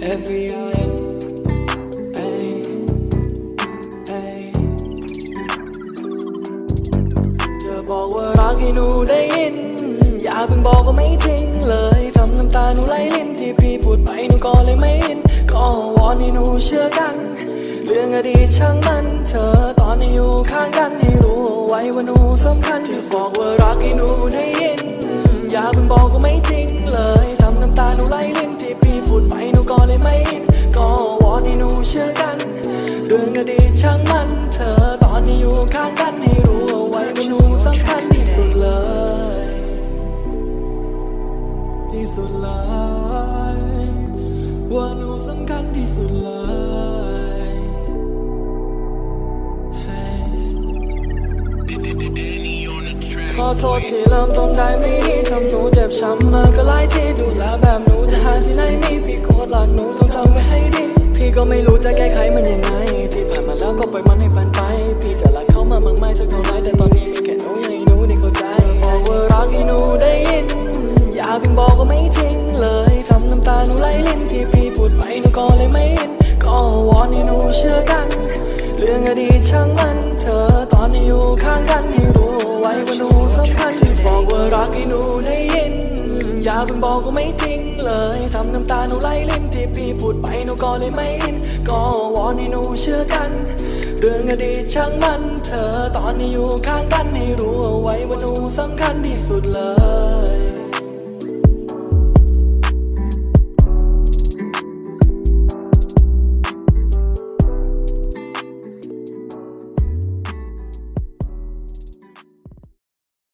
F.E.I.N. เธอบอกว่ารักให้หนูได้ยินอย่าเพิ่งบอกว่าไม่จริงเลยทำน้ำตาหนูไหลลิ้นที่พี่พูดไปหนูก็เลยไม่อินก็วอนให้หนูเชื่อกันเรื่องอดีตช่างมันเธอตอนนี้อยู่ข้างกันให้รู้ไว้ว่าหนูสำคัญที่บอกว่ารักให้หนูได้ยินอย่าเพิ่งบอกว่าไม่จริงเลยทำน้ำตาหนูไหลลิ้นที่พี่พูดไปหนูก็เลยไม่อินก็วอนให้หนูเชื่อกันเรื่องอดีตช่างมันเธอตอนนี้อยู่ข้างกันให้รู้ไว้ว่าหนูสำคัญที่สุดเลยที่สุดเลยว่าหนูสำคัญที่สุดเลยขอโทษที่เริ่มต้นได้ไม่ดีทำหนูเจ็บช้ำมาก็หลายทีดูแลแบบหนูจะหาที่ไหนมีพี่โคตรรักหนูต้องจำไว้ให้ดีพี่ก็ไม่รู้จะแก้ไขมันยังไงที่ผ่านมาแล้วก็ปล่อยมันให้ผ่านไปพี่จะรักเขามามากมายสักเท่าไรแต่ตอนนี้มีแค่หนูยังให้หนูได้เข้าใจบอกว่ารักให้หนูได้ยินอย่าเพิ่งบอกว่าไม่จริงเลยทำน้ำตาหนูไหลลิ้นที่พี่พูดไปหนูก็เลยไม่อินก็วอนให้หนูเชื่อกันเรื่องอดีตช่างมันเธอตอนนี้อยู่ข้างกันให้รู้ไว้ว่าหนูสำคัญที่บอกว่ารักให้หนูได้ยินอย่าเพิ่งบอกว่าไม่จริงเลยทำน้ำตาหนูไหลลิ้นที่พี่พูดไปหนูก็เลยไม่อินก็วอนให้หนูเชื่อกันเรื่องอดีตช่างมันเธอตอนนี้อยู่ข้างกันให้รู้ไว้ว่าหนูสำคัญที่สุดเลย